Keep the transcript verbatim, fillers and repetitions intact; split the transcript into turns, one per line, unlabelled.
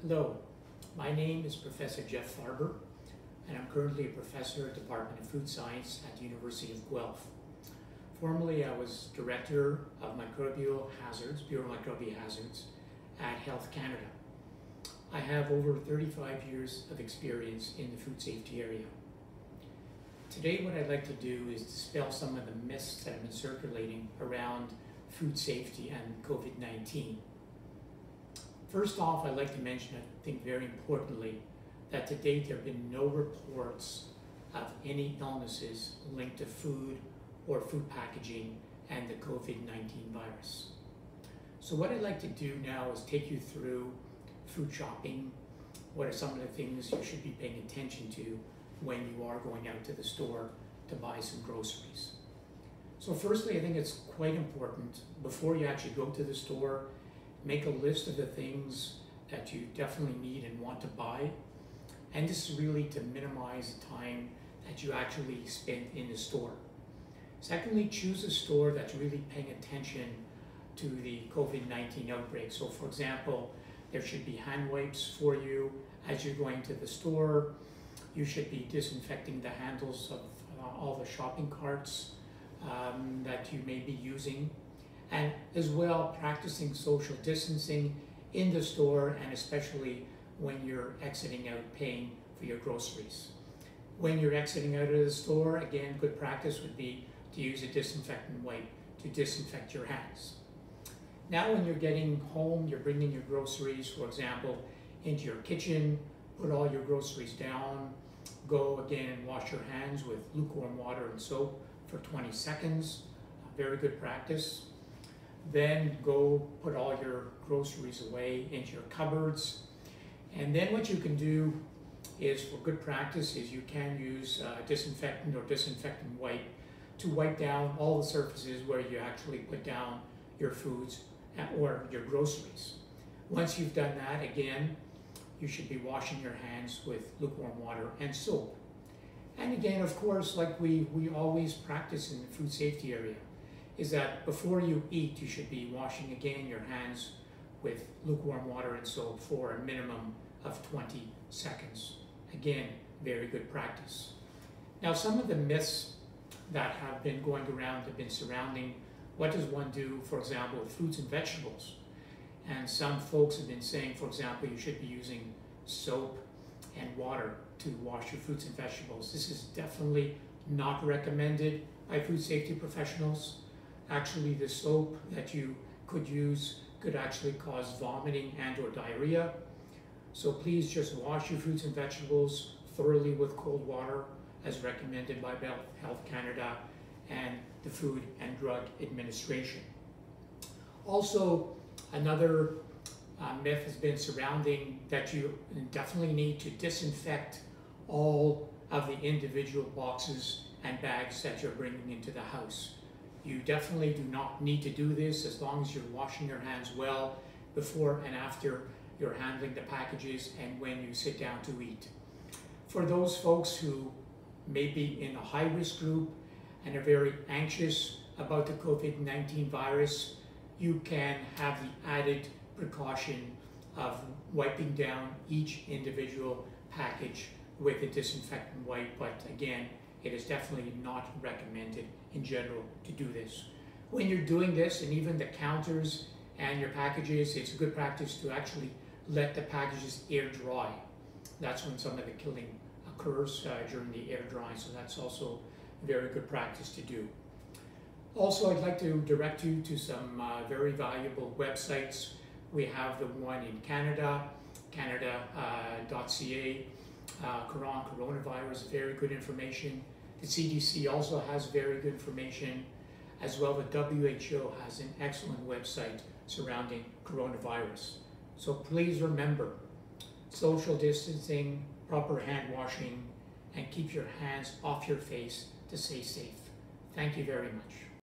Hello, my name is Professor Jeff Farber, and I'm currently a professor at the Department of Food Science at the University of Guelph. Formerly, I was Director of Microbial Hazards, Bureau of Microbial Hazards at Health Canada. I have over thirty-five years of experience in the food safety area. Today, what I'd like to do is dispel some of the myths that have been circulating around food safety and COVID nineteen. First off, I'd like to mention, I think very importantly, that to date there have been no reports of any illnesses linked to food or food packaging and the COVID nineteen virus. So what I'd like to do now is take you through food shopping. What are some of the things you should be paying attention to when you are going out to the store to buy some groceries? So firstly, I think it's quite important, before you actually go to the store, make a list of the things that you definitely need and want to buy. And this is really to minimize the time that you actually spend in the store. Secondly, choose a store that's really paying attention to the COVID nineteen outbreak. So for example, there should be hand wipes for you as you're going to the store. You should be disinfecting the handles of uh, all the shopping carts um, that you may be using. And as well, practicing social distancing in the store, and especially when you're exiting out paying for your groceries. When you're exiting out of the store, again, good practice would be to use a disinfectant wipe to disinfect your hands. Now when you're getting home, you're bringing your groceries, for example, into your kitchen, put all your groceries down, go again and wash your hands with lukewarm water and soap for twenty seconds, very good practice. Then go put all your groceries away into your cupboards. And then what you can do is, for good practice, is you can use uh, disinfectant or disinfectant wipe to wipe down all the surfaces where you actually put down your foods or your groceries. Once you've done that, again, you should be washing your hands with lukewarm water and soap. And again, of course, like we, we always practice in the food safety area, is that before you eat, you should be washing again your hands with lukewarm water and soap for a minimum of twenty seconds. Again, very good practice. Now, some of the myths that have been going around have been surrounding what does one do, for example, with fruits and vegetables. And some folks have been saying, for example, you should be using soap and water to wash your fruits and vegetables. This is definitely not recommended by food safety professionals. Actually, the soap that you could use could actually cause vomiting and or diarrhea. So please just wash your fruits and vegetables thoroughly with cold water, as recommended by Health Canada and the Food and Drug Administration. Also, another uh, myth has been surrounding that you definitely need to disinfect all of the individual boxes and bags that you're bringing into the house. You definitely do not need to do this as long as you're washing your hands well before and after you're handling the packages and when you sit down to eat. For those folks who may be in a high-risk group and are very anxious about the COVID nineteen virus, you can have the added precaution of wiping down each individual package with a disinfectant wipe, but again, it is definitely not recommended in general to do this. When you're doing this, and even the counters and your packages, it's a good practice to actually let the packages air dry. That's when some of the killing occurs, uh, during the air drying, so that's also very good practice to do. Also, I'd like to direct you to some uh, very valuable websites. We have the one in Canada, canada dot c a, uh, Quran, coronavirus, very good information. The C D C also has very good information. As well, the W H O has an excellent website surrounding coronavirus. So please remember, social distancing, proper hand washing, and keep your hands off your face to stay safe. Thank you very much.